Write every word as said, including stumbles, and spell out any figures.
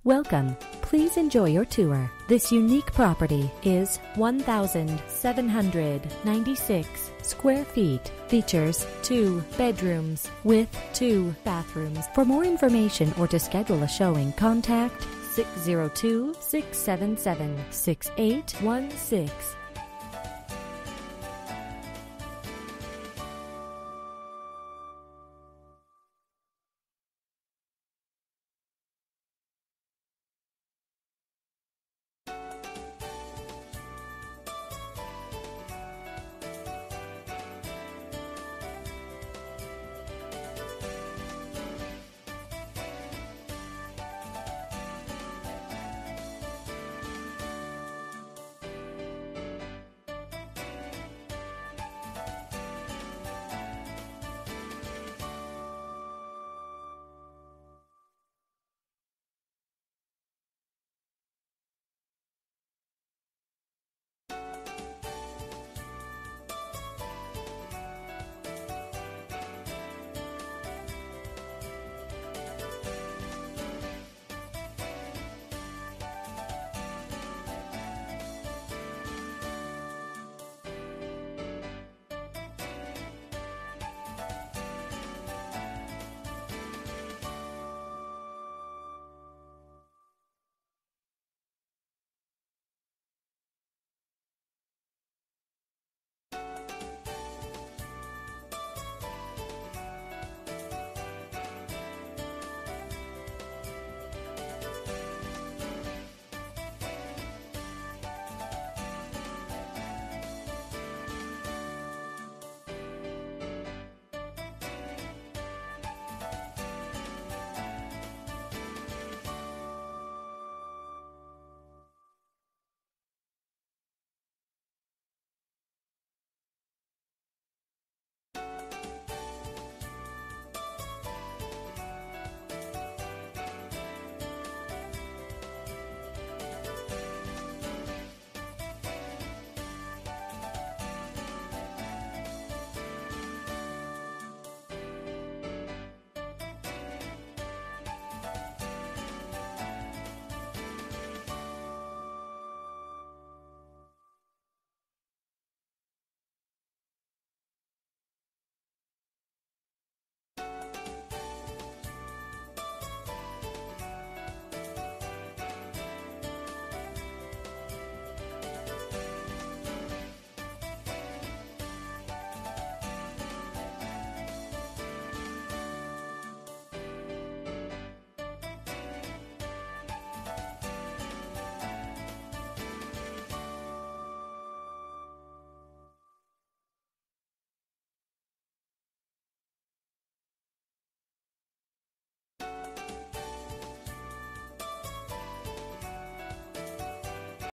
Welcome. Please enjoy your tour. This unique property is one thousand seven hundred ninety-six square feet. Features two bedrooms with two bathrooms. For more information or to schedule a showing, contact six zero two, six seven seven, six eight one six.